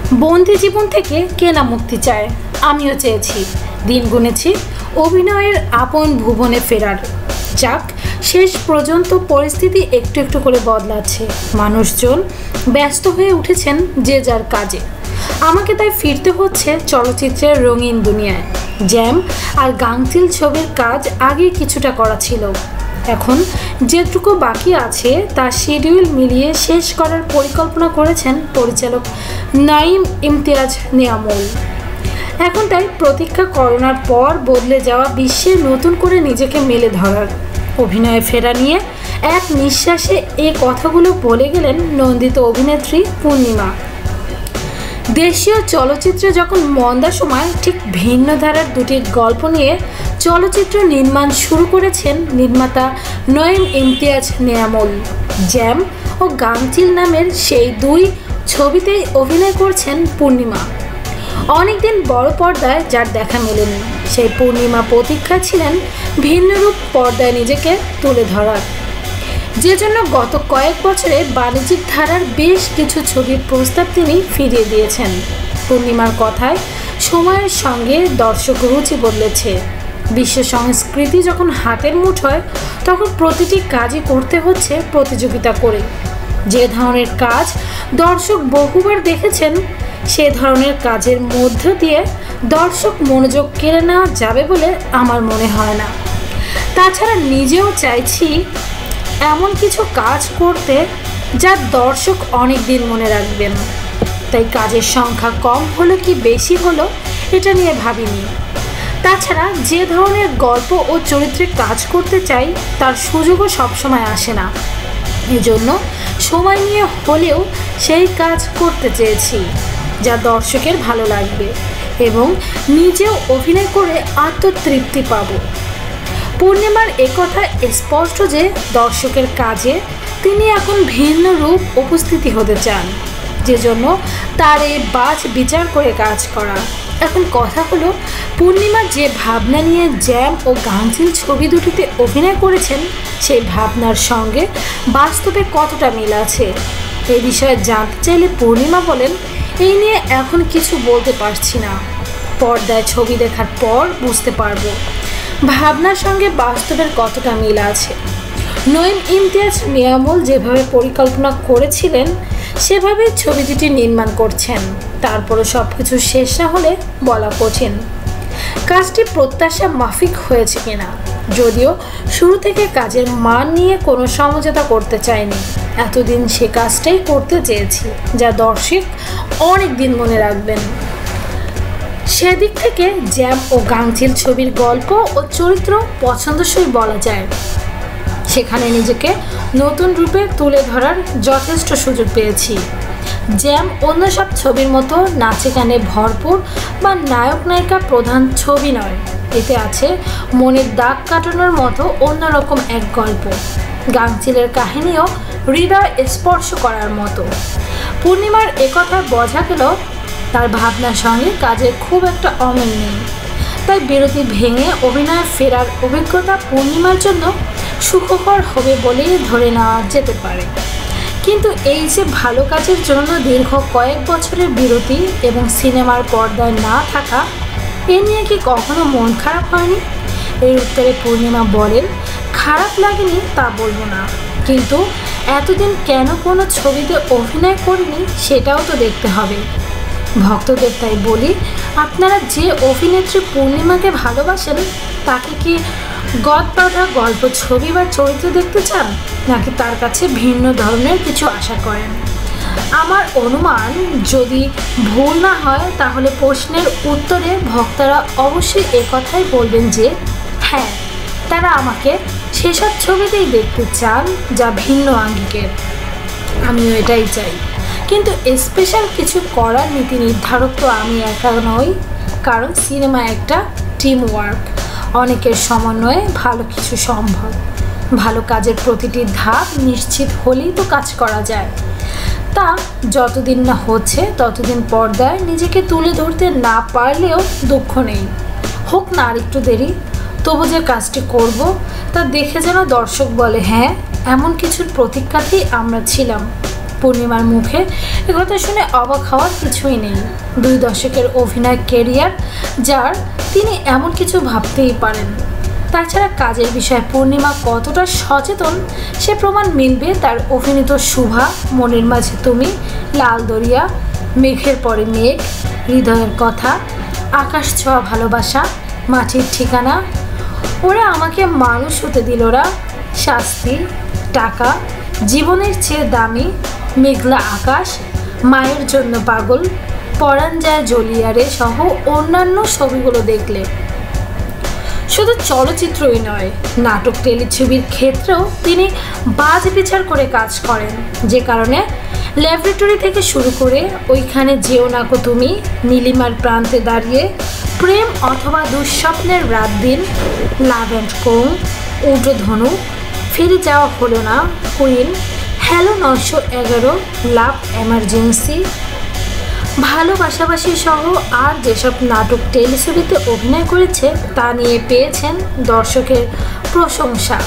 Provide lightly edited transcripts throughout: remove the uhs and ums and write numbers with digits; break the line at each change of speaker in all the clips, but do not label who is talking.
বন্দি জীবন থেকে কে না মুক্তি চায়। আমিও চেয়েছি, দিন গুনেছি অভিনয়ের আপন ভুবনে ফেরার। যাক, শেষ পর্যন্ত পরিস্থিতি একটু একটু করে বদলাচ্ছে। মানুষজন ব্যস্ত হয়ে উঠেছেন যে যার কাজে। আমাকে তাই ফিরতে হচ্ছে চলচ্চিত্রের রঙিন দুনিয়ায়। জ্যাম আর গাংচিল ছবির কাজ আগে কিছুটা করা ছিল, এখন যেটুকু বাকি আছে তার শিডিউল মিলিয়ে শেষ করার পরিকল্পনা করেছেন পরিচালক নাঈম ইমতিয়াজ নিয়ামুল। এখন তাই প্রতীক্ষা করোনার পর বদলে যাওয়া বিশ্বে নতুন করে নিজেকে মেলে ধরার। অভিনয়ে ফেরা নিয়ে এক নিঃশ্বাসে এই কথাগুলো বলে গেলেন নন্দিত অভিনেত্রী পূর্ণিমা। দেশীয় চলচ্চিত্রে যখন মন্দা সময় ঠিক ভিন্ন ধারার দুটি গল্প নিয়ে চলচ্চিত্র নির্মাণ শুরু করেছেন নির্মাতা নাঈম ইমতিয়াজ নিয়ামুল। জ্যাম ও গাংচিল নামের সেই দুই ছবিতেই অভিনয় করছেন পূর্ণিমা। অনেকদিন বড় পর্দায় যার দেখা মেলেনি, সেই পূর্ণিমা প্রতীক্ষায় ছিলেন ভিন্নরূপ পর্দায় নিজেকে তুলে ধরার, যে জন্য গত কয়েক বছরে বাণিজ্যিক ধারার বেশ কিছু ছবির প্রস্তাব তিনি ফিরিয়ে দিয়েছেন। পূর্ণিমার কথায় সময়ের সঙ্গে দর্শক রুচি বদলেছে। বিশ্ব সংস্কৃতি যখন হাতের মুঠোয়, তখন প্রতিটি কাজই করতে হচ্ছে প্রতিযোগিতা করে। যে ধরনের কাজ দর্শক বহুবার দেখেছেন, সে ধরনের কাজের মধ্য দিয়ে দর্শক মনোযোগ কেড়ে নেওয়া যাবে বলে আমার মনে হয় না। তাছাড়া নিজেও চাইছি এমন কিছু কাজ করতে যা দর্শক অনেক দিন মনে রাখবেন। তাই কাজের সংখ্যা কম হলো কি বেশি হলো এটা নিয়ে ভাবিনি। তাছাড়া যে ধরনের গল্প ও চরিত্রে কাজ করতে চাই তার সুযোগও সবসময় আসে না। এজন্য সময় নিয়ে হলেও সেই কাজ করতে চেয়েছি যা দর্শকের ভালো লাগবে এবং নিজেও অভিনয় করে আত্মতৃপ্তি পাব। পূর্ণিমার একথা স্পষ্ট যে দর্শকের কাজে তিনি এখন ভিন্ন রূপ উপস্থিতি হতে চান, যে জন্য তার এই বাছ বিচার করে কাজ করা। এখন কথা হলো, পূর্ণিমা যে ভাবনা নিয়ে জ্যাম ও গাংচিল ছবি দুটিতে অভিনয় করেছেন, সেই ভাবনার সঙ্গে বাস্তবে কতটা মিল আছে এই বিষয়ে জানতে চাইলে পূর্ণিমা বলেন, এই নিয়ে এখন কিছু বলতে পারছি না। পর্দায় ছবি দেখার পর বুঝতে পারবো ভাবনার সঙ্গে বাস্তবের কতটা মিল আছে। নাঈম ইমতিয়াজ নিয়ামুল যেভাবে পরিকল্পনা করেছিলেন সেভাবে ছবি দুটি নির্মাণ করছেন। তারপরও সব কিছু শেষ না হলে বলা কঠিন কাজটি প্রত্যাশা মাফিক হয়েছে কিনা। যদিও শুরু থেকে কাজের মান নিয়ে কোনো সমঝোতা করতে চাইনি, এতদিন সে কাজটাই করতে চেয়েছি যা দর্শক অনেক দিন মনে রাখবেন। সেদিক থেকে জ্যাম ও গাংচিল ছবির গল্প ও চরিত্র পছন্দসই বলা যায়। সেখানে নিজেকে নতুন রূপে তুলে ধরার যথেষ্ট সুযোগ পেয়েছি। জ্যাম অন্য সব ছবির মতো নাচে গানে ভরপুর বা নায়ক নায়িকা প্রধান ছবি নয়, এতে আছে মনের দাগ কাটানোর মতো অন্যরকম এক গল্প। গাংচিলের কাহিনীও হৃদয় স্পর্শ করার মতো। পূর্ণিমার একথা বোঝা গেল তার ভাবনার সঙ্গে কাজের খুব একটা অমিল নেই। তাই বিরতি ভেঙে অভিনয়ে ফেরার অভিজ্ঞতা পূর্ণিমার জন্য সুখকর হবে বলেই ধরে নেওয়া যেতে পারে। কিন্তু এই যে ভালো কাজের জন্য দীর্ঘ কয়েক বছরের বিরতি এবং সিনেমার পর্দায় না থাকা, এ নিয়ে কি কখনো মন খারাপ হয়নি? এর উত্তরে পূর্ণিমা বলেন, খারাপ লাগেনি তা বলবো না, কিন্তু এতদিন কেন কোনো ছবিতে অভিনয় করিনি সেটাও তো দেখতে হবে। ভক্তদের তাই বলি, আপনারা যে অভিনেত্রী পূর্ণিমাকে ভালোবাসেন তাকে কি গদবাঁধা গল্প ছবি বা চরিত্র দেখতে চান, নাকি তার কাছে ভিন্ন ধরনের কিছু আশা করেন? আমার অনুমান যদি ভুল না হয় তাহলে প্রশ্নের উত্তরে ভক্তরা অবশ্যই একথাই বলবেন যে হ্যাঁ, তারা আমাকে সেসব ছবিতেই দেখতে চান যা ভিন্ন আঙ্গিকের। আমিও এটাই চাই, কিন্তু স্পেশাল কিছু করার নীতি নির্ধারক তো আমি একা নই, কারণ সিনেমা একটা টিম ওয়ার্ক। অনেকের সমন্বয়ে ভালো কিছু সম্ভব। ভালো কাজের প্রতিটি ধাপ নিশ্চিত হলেই তো কাজ করা যায়। তা যতদিন না হচ্ছে ততদিন পর্দায় নিজেকে তুলে ধরতে না পারলেও দুঃখ নেই। হোক না আর একটু দেরি, তবু যে কাজটি করব তা দেখে যেন দর্শক বলে হ্যাঁ, এমন কিছুর প্রতীক্ষাতেই আমরা ছিলাম। পূর্ণিমার মুখে একথা শুনে অবাক হওয়ার কিছুই নেই। 2 দশকের অভিনয় কেরিয়ার যার, তিনি এমন কিছু ভাবতেই পারেন। তাছাড়া কাজের বিষয়ে পূর্ণিমা কতটা সচেতন সে প্রমাণ মিলবে তার অভিনীত শুভা, মনের মাঝে তুমি, লাল দরিয়া, মেঘের পরে মেঘ, হৃদয়ের কথা, আকাশ ছোঁয়া ভালোবাসা, মাটির ঠিকানা, ওরা আমাকে মানুষ হতে দিল ওরা, শাস্তি, টাকা, জীবনের চেয়ে দামি, মেঘলা আকাশ, মায়ের জন্য পাগল, পরাণ যায় জলিয়ারে সহ অন্যান্য ছবিগুলো দেখলে শুধু চলচ্চিত্রই নয়, নাটক টেলিছবির ক্ষেত্রেও তিনি বাজ বিচার করে কাজ করেন, যে কারণে ল্যাবরেটরি থেকে শুরু করে ওইখানে যেও নাকো তুমি, নীলিমার প্রান্তে দাঁড়িয়ে, প্রেম অথবা দুঃস্বপ্নের রাত দিন, লাভ অ্যান্ড কোং, ঊর্ধ্বধনু, ফিরে যাওয়া হলো না, কুইন, হ্যালো 911, লাভ এমার্জেন্সি, ভালোবাসাবাসী সহ আর যেসব নাটক টেলিছবিতে অভিনয় করেছে তা নিয়ে পেয়েছেন দর্শকের প্রশংসা।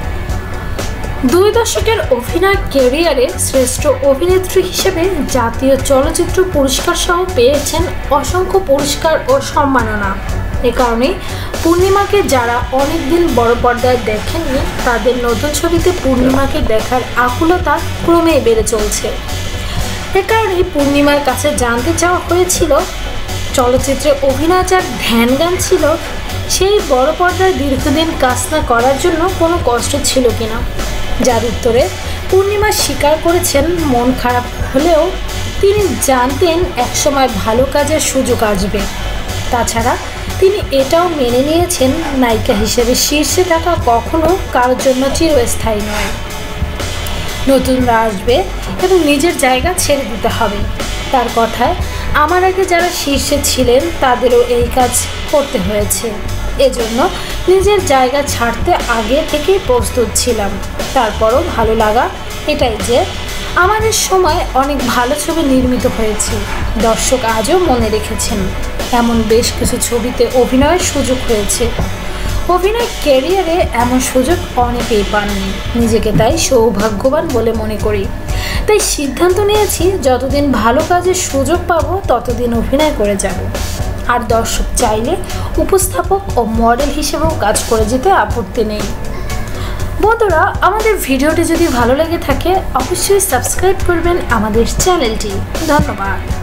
2 দশকের অভিনয় ক্যারিয়ারে শ্রেষ্ঠ অভিনেত্রী হিসেবে জাতীয় চলচ্চিত্র পুরস্কার সহ পেয়েছেন অসংখ্য পুরস্কার ও সম্মাননা। এ কারণে পূর্ণিমাকে যারা অনেকদিন বড় পর্দায় দেখেননি তাদের নতুন ছবিতে পূর্ণিমাকে দেখার আকুলতা ক্রমেই বেড়ে চলছে। এ কারণে পূর্ণিমার কাছে জানতে চাওয়া হয়েছিল চলচ্চিত্রে অভিনয় যার ধ্যান জ্ঞান ছিল সেই বড় পর্দায় দীর্ঘদিন কাজ না করার জন্য কোনো কষ্ট ছিল কিনা, যার উত্তরে পূর্ণিমা স্বীকার করেছেন মন খারাপ হলেও তিনি জানতেন একসময় ভালো কাজের সুযোগ আসবে। তাছাড়া তিনি এটাও মেনে নিয়েছেন নায়িকা হিসেবে শীর্ষে থাকা কখনো কারোর জন্য চিরস্থায়ী নয়, নতুনরা আসবে এবং নিজের জায়গা ছেড়ে দিতে হবে। তার কথায় আমার আগে যারা শীর্ষে ছিলেন তাদেরও এই কাজ করতে হয়েছে, এজন্য নিজের জায়গা ছাড়তে আগে থেকেই প্রস্তুত ছিলাম। তারপরও ভালো লাগা এটাই যে আমাদের সময় অনেক ভালো ছবি নির্মিত হয়েছে, দর্শক আজও মনে রেখেছেন। এমন বেশ কিছু ছবিতে অভিনয়ের সুযোগ হয়েছে। অভিনয় ক্যারিয়ারে এমন সুযোগ অনেকেই পাননি, নিজেকে তাই সৌভাগ্যবান বলে মনে করি। তাই সিদ্ধান্ত নিয়েছি যতদিন ভালো কাজের সুযোগ পাবো ততদিন অভিনয় করে যাব। আর দর্শক চাইলে উপস্থাপক ও মডেল হিসেবেও কাজ করে যেতে আপত্তি নেই। বন্ধুরা, আমাদের ভিডিওটি যদি ভালো লেগে থাকে অবশ্যই সাবস্ক্রাইব করবেন আমাদের চ্যানেলটি। ধন্যবাদ।